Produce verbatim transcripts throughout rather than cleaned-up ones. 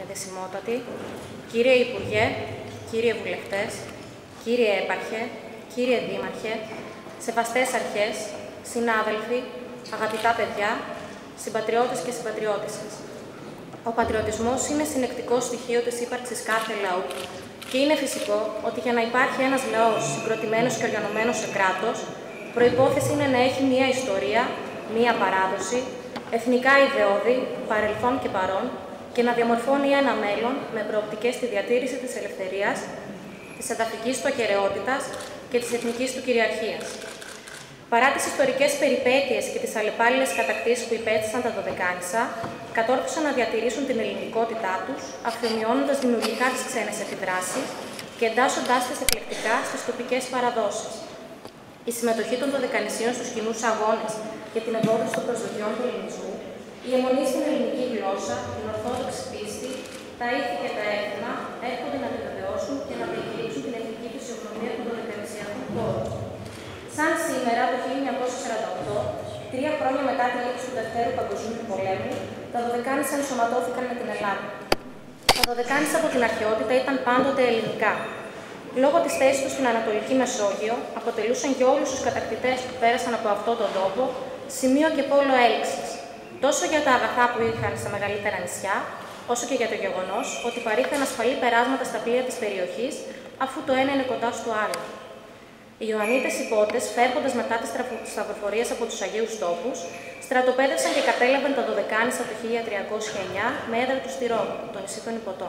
Εδεσιμότατοι, κύριε Υπουργέ, κύριε Βουλευτές, κύριε Έπαρχε, κύριε Δήμαρχε, σεβαστές αρχές, συνάδελφοι, αγαπητά παιδιά, συμπατριώτες και συμπατριώτισσες. Ο πατριωτισμός είναι συνεκτικό στοιχείο της ύπαρξης κάθε λαού και είναι φυσικό ότι για να υπάρχει ένας λαός συγκροτημένος και οργανωμένος σε κράτος, προϋπόθεση είναι να έχει μία ιστορία, μία παράδοση, εθνικά ιδεώδη, παρελθόν και παρόν και να διαμορφώνει ένα μέλλον με προοπτικές στη διατήρηση της ελευθερίας, της εδαφικής του ακεραιότητας και της εθνικής του κυριαρχίας. Παρά τις ιστορικές περιπέτειες και τις αλλεπάλληλες κατακτήσεις που υπέστησαν τα Δωδεκάνησα, κατόρθωσαν να διατηρήσουν την ελληνικότητά τους, αφομοιώνοντας δημιουργικά τις ξένες επιδράσεις και εντάσσοντάς τις εκλεκτικά στις τοπικές παραδόσεις. Η συμμετοχή των Δωδεκανησίων στους κοινούς αγώνες για την ευόδοση των προσδοκιών του ελληνισμού, η αιμονή στην ελληνική γλώσσα, την ορθόδοξη πίστη, τα ήθη και τα έθιμα έρχονται να επιβεβαιώσουν και να διακηρύξουν την εθνική φυσιογνωμία των Δωδεκανησιακών χώρων. Σαν σήμερα, το χίλια εννιακόσια σαράντα οκτώ, τρία χρόνια μετά τη λήξη του Δευτέρου Παγκοσμίου Πολέμου, τα Δωδεκάνησα ενσωματώθηκαν με την Ελλάδα. Τα Δωδεκάνησα από την αρχαιότητα ήταν πάντοτε ελληνικά. Λόγω της θέσης τους στην Ανατολική Μεσόγειο, αποτελούσαν για όλους τους κατακτητές που πέρασαν από αυτόν τον τόπο σημείο και πόλο έλξης, τόσο για τα αγαθά που είχαν στα μεγαλύτερα νησιά, όσο και για το γεγονός ότι παρήχαν ασφαλή περάσματα στα πλοία της περιοχής, αφού το ένα είναι κοντά στο άλλο. Οι Ιωαννίτες υπότες, φεύγοντας μετά τις σταυροφορίες από τους Αγίους Τόπους, στρατοπέδευσαν και κατέλαβαν τα Δωδεκάνησα το χίλια τριακόσια εννιά με έδρα του στη Ρόδο, το νησί των Υποτών.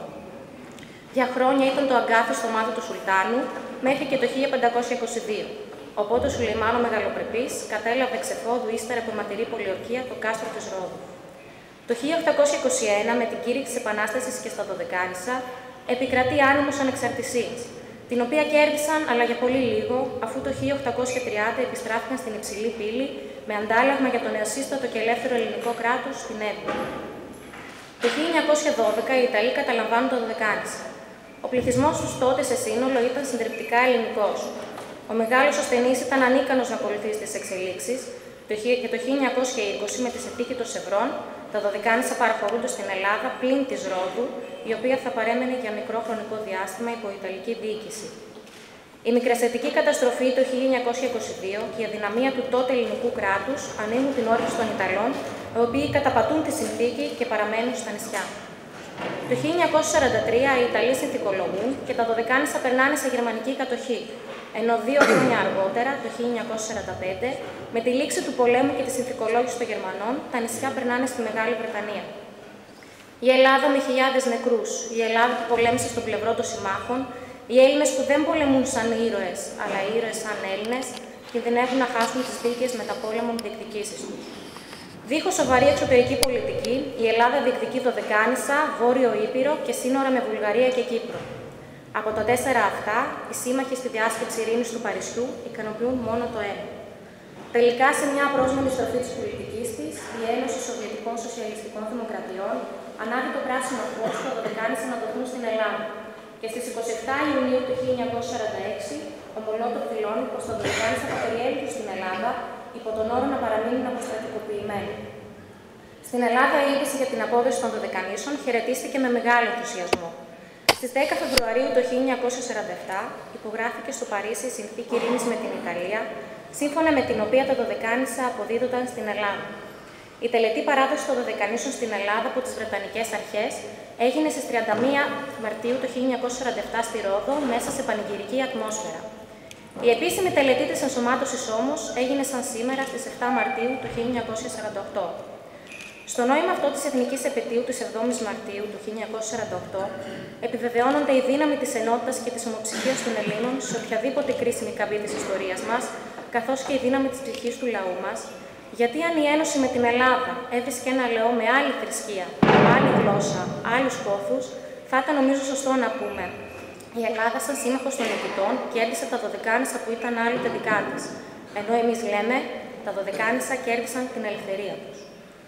Για χρόνια ήταν το αγκάθι στο μάτι του Σουλτάνου μέχρι και το χίλια πεντακόσια είκοσι δύο. Οπότε ο Σουλεϊμάν ο Μεγαλοπρεπής κατέλαβε εξεφόδου ύστερα από αιματηρή πολιορκία το κάστρο της Ρόδου. Το χίλια οκτακόσια είκοσι ένα, με την κήρυξη της Επανάστασης και στα Δωδεκάνησα, επικρατεί άνεμος ανεξαρτησίας, την οποία κέρδισαν, αλλά για πολύ λίγο, αφού το χίλια οκτακόσια τριάντα επιστράφηκαν στην Υψηλή Πύλη με αντάλλαγμα για το νεοσύστατο και ελεύθερο ελληνικό κράτος στην Εύβοια. Το χίλια εννιακόσια δώδεκα οι Ιταλοί καταλαμβάνουν τα Δωδεκάνησα. Ο πληθυσμός τους τότε σε σύνολο ήταν συντριπτικά ελληνικός. Ο μεγάλος ασθενής ήταν ανίκανος να ακολουθήσει τις εξελίξεις και το χίλια εννιακόσια είκοσι, με τη συνθήκη των Σευρών, τα Δωδεκάνησα παραχωρούνται στην Ελλάδα πλην της Ρόδου, η οποία θα παρέμενε για μικρό χρονικό διάστημα υπό Ιταλική διοίκηση. Η μικρασιατική καταστροφή το χίλια εννιακόσια είκοσι δύο και η αδυναμία του τότε ελληνικού κράτους ανοίγουν την όρεξη των Ιταλών, οι οποίοι καταπατούν τη συνθήκη και παραμένουν στα νησιά. Το χίλια εννιακόσια σαράντα τρία οι Ιταλοί συνθηκολογούν και τα Δωδεκάνησα περνάνε σε γερμανική κατοχή, ενώ δύο χρόνια αργότερα, το χίλια εννιακόσια σαράντα πέντε, με τη λήξη του πολέμου και τη συνθηκολόγηση των Γερμανών, τα νησιά περνάνε στη Μεγάλη Βρετανία. Η Ελλάδα με χιλιάδες νεκρούς, η Ελλάδα που πολέμησε στο πλευρό των συμμάχων, οι Έλληνες που δεν πολεμούν σαν ήρωες, αλλά ήρωες σαν Έλληνες, κινδυνεύουν να χάσουν τις δίκες μεταπόλεμων διεκδικήσεις τους. Δίχως σοβαρή εξωτερική πολιτική, η Ελλάδα διεκδικεί Δωδεκάνησα, Βόρειο Ήπειρο και σύνορα με Βουλγαρία και Κύπρο. Από τα τέσσερα αυτά, οι σύμμαχοι στη διάσκεψη ειρήνης του Παρισιού ικανοποιούν μόνο το ένα. Τελικά, σε μια απρόσμενη στροφή της πολιτικής της, η Ένωση Σοβιετικών Σοσιαλιστικών Δημοκρατιών ανάβει το πράσινο φως που τα Δωδεκάνησα να δοθούν στην Ελλάδα. Και στις είκοσι επτά Ιουνίου του χίλια εννιακόσια σαράντα έξι, ο Μολότοφ δηλώνει πως τα Δωδεκάνησα θα περιέλθουν στην Ελλάδα υπό τον όρο να παραμείνουν αποστρατικοποιημένοι. Στην Ελλάδα, η είδηση για την απόδοση των Δωδεκανήσων χαιρετίστηκε με μεγάλο ενθουσιασμό. Στις δέκα Φεβρουαρίου του χίλια εννιακόσια σαράντα επτά υπογράφηκε στο Παρίσι η συνθήκη ειρήνης με την Ιταλία, σύμφωνα με την οποία τα Δωδεκάνησα αποδίδονταν στην Ελλάδα. Η τελετή παράδοση των Δωδεκανήσων στην Ελλάδα από τις Βρετανικές αρχές έγινε στις τριάντα μία Μαρτίου του χίλια εννιακόσια σαράντα επτά στη Ρόδο, μέσα σε πανηγυρική ατμόσφαιρα. Η επίσημη τελετή της ενσωμάτωσης όμως έγινε σαν σήμερα στις επτά Μαρτίου του χίλια εννιακόσια σαράντα οκτώ. Στο νόημα αυτό της εθνικής επετείου της εβδόμης Μαρτίου του χίλια εννιακόσια σαράντα οκτώ επιβεβαιώνονται η δύναμη της ενότητας και της ομοψυχίας των Ελλήνων σε οποιαδήποτε κρίσιμη καμπή της ιστορίας μας, καθώς και η δύναμη της ψυχής του λαού μας, γιατί αν η Ένωση με την Ελλάδα έβρισκε ένα λαό με άλλη θρησκεία, άλλη γλώσσα, άλλους πόθους, θα ήταν νομίζω σωστό να πούμε: η Ελλάδα, σαν σύμμαχος των νικητών, κέρδισε τα Δωδεκάνησα που ήταν άλλοτε δικά της, ενώ εμείς λέμε τα Δωδεκάνησα κέρδισαν την ελευθερία τους.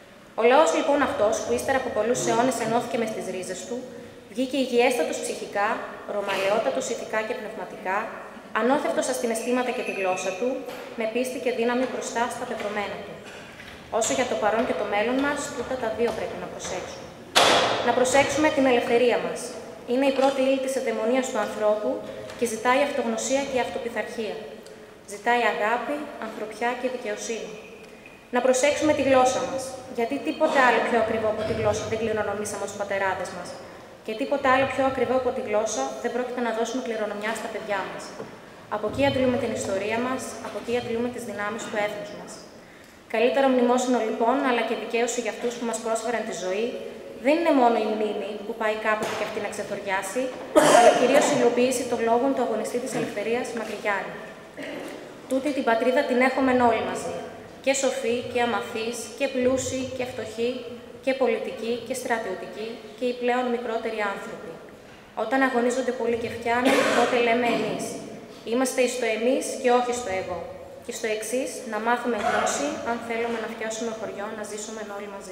Ο λαός λοιπόν αυτός, που ύστερα από πολλούς αιώνες ενώθηκε με στις ρίζες του, βγήκε υγιέστατος ψυχικά, ρωμαλαιότατος ηθικά και πνευματικά, ανώθευτος στα συναισθήματα και τη γλώσσα του, με πίστη και δύναμη μπροστά στα πεπρωμένα του. Όσο για το παρόν και το μέλλον μας, τούτα τα δύο πρέπει να προσέξουμε. Να προσέξουμε την ελευθερία μας. Είναι η πρώτη ύλη της ευδαιμονίας του ανθρώπου και ζητάει αυτογνωσία και αυτοπιθαρχία. Ζητάει αγάπη, ανθρωπιά και δικαιοσύνη. Να προσέξουμε τη γλώσσα μας, γιατί τίποτε άλλο πιο ακριβό από τη γλώσσα δεν κληρονομήσαμε τους πατεράδες μας. Και τίποτε άλλο πιο ακριβό από τη γλώσσα δεν πρόκειται να δώσουμε κληρονομιά στα παιδιά μας. Από εκεί αντλούμε την ιστορία μας, από εκεί αντλούμε τις δυνάμεις του έθνους μας. Καλύτερο μνημόσυνο λοιπόν, αλλά και δικαίωση για αυτούς που μας πρόσφεραν τη ζωή, δεν είναι μόνο η μνήμη που πάει κάποτε και αυτή να ξεθοριάσει, αλλά κυρίως η υλοποίηση των λόγων του αγωνιστή της ελευθερίας Μακρυγιάννη. Τούτη την πατρίδα την έχουμε όλοι μαζί. Και σοφοί και αμαθείς, και πλούσιοι και φτωχοί, και πολιτικοί και στρατιωτικοί, και οι πλέον μικρότεροι άνθρωποι. Όταν αγωνίζονται πολλοί και φτιάνουν, τότε λέμε εμείς. Είμαστε εις το εμείς και όχι στο εγώ. Και στο εξής, να μάθουμε γνώση, αν θέλουμε να φτιάσουμε χωριό, να ζήσουμε όλοι μαζί.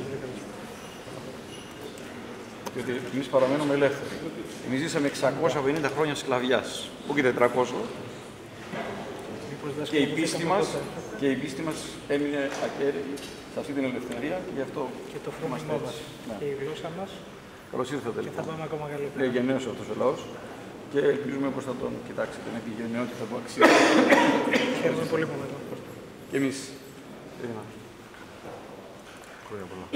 Διότι εμείς παραμένουμε ελεύθεροι. Εμείς ζήσαμε εξακόσια πενήντα χρόνια σκλαβιάς, όχι τετρακόσια. Και η πίστη μας, και η πίστη μας έμεινε ακέραιη σε αυτή την ελευθερία και γι' αυτό και το φρόνιμο μας ναι. Και η γλώσσα μας. Καλώς ήρθατε λοιπόν. Και θα πάμε ακόμα καλύτερα. Είναι γενναίος αυτός ο λαός και ελπίζουμε πως θα τον κοιτάξετε με τη γενναιότητα που αξίζει. Χαίρομαι πολύ που είμαι εδώ. Και εμείς. Χρόνια πολλά.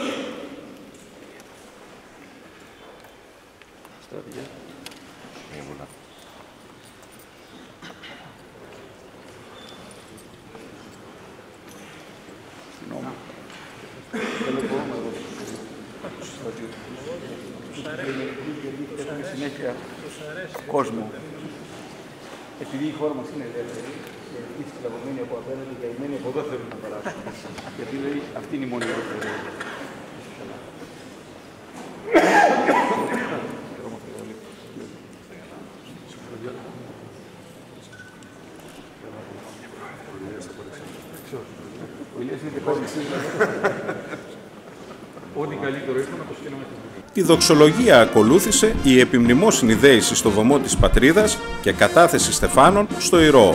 Στρατηγέ. Χρόνια πολλά. Συγγνώμη. Δεν μπορούμε εδώ τους στρατιωτικούς. Τους έχουμε συνέχεια κόσμο. Επειδή η χώρα μας είναι ελεύθερη, και αυτοί σκλαβωμένοι από απέναντι και καημένοι από εδώ θέλουν να περάσουν. Γιατί λέει αυτή είναι η μόνη ελευθερία. Ό,τι καλύτερο ήρθε να το σκέναμε. Η δοξολογία ακολούθησε η επιμνημόσυνη δέηση στο βωμό της πατρίδας και κατάθεση στεφάνων στο Ηρώο.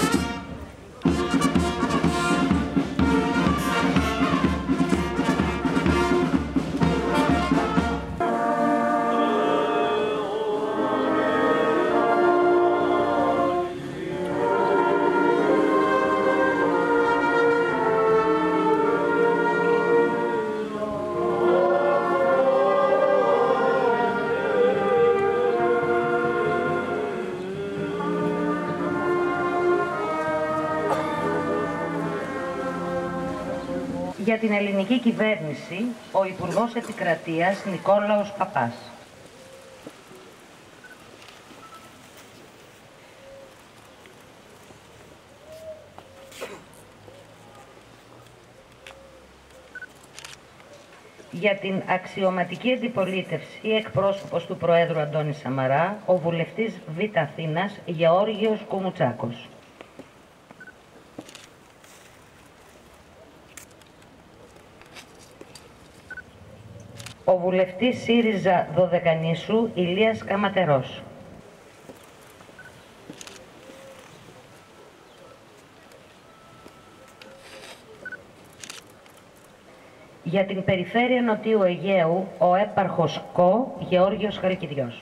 Για την ελληνική κυβέρνηση, ο Υπουργός Επικρατείας Νικόλαος Παπάς. Για την αξιωματική αντιπολίτευση, εκπρόσωπος του Προέδρου Αντώνη Σαμαρά, ο βουλευτής Β' Αθήνας Γεώργιος Κουμουτσάκος. Ο βουλευτής ΣΥΡΙΖΑ Δωδεκανήσου Ηλίας Καματερός. Για την περιφέρεια Νοτιού Αιγαίου, ο έπαρχος ΚΟ Γεώργιος Χαλκιδιός.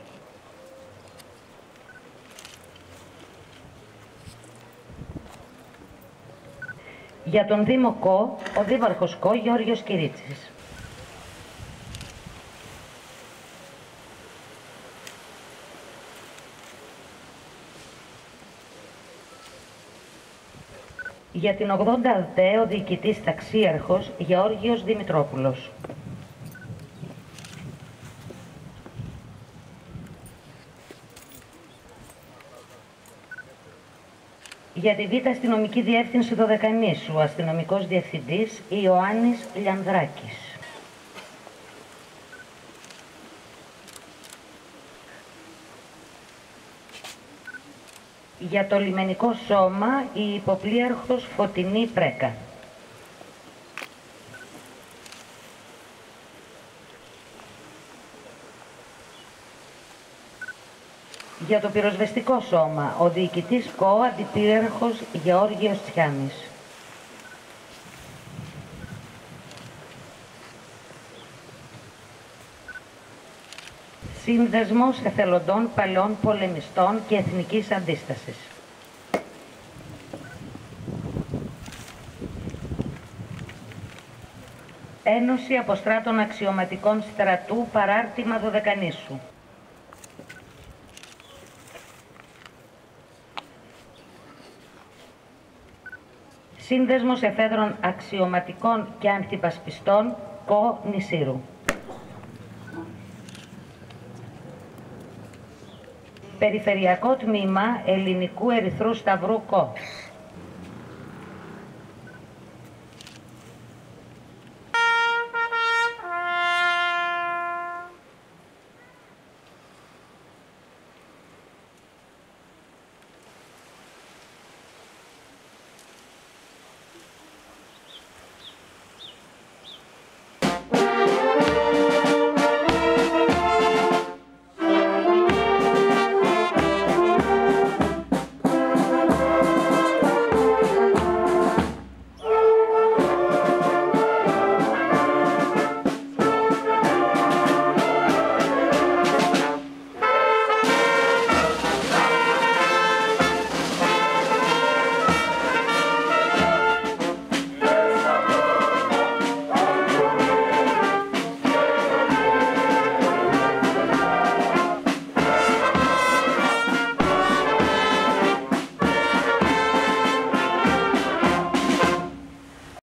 Για τον Δήμο ΚΟ, ο δήμαρχος ΚΟ Γεώργιος Κυρίτσης. Για την ογδόντα ΑΔΤΕ, ο διοικητής ταξίαρχος Γεώργιος Δημητρόπουλος. Για τη Β' Αστυνομική Διεύθυνση Δωδεκανήσου, ο αστυνομικός διευθυντής Ιωάννης Λιανδράκης. Για το λιμενικό σώμα, η υποπλήρχος Φωτεινή Πρέκα. Για το πυροσβεστικό σώμα, ο διοικητής ΚΟ Αντιπύραρχος Γεώργιος Τσιάνης. Σύνδεσμος Εθελοντών Παλαιών Πολεμιστών και Εθνικής Αντίστασης. Ένωση Αποστράτων Αξιωματικών Στρατού Παράρτημα Δωδεκανήσου. Σύνδεσμος Εφέδρων Αξιωματικών και Αντιπασπιστών ΚΟ Νησίρου. Περιφερειακό Τμήμα Ελληνικού Ερυθρού Σταυρού ΚΟ.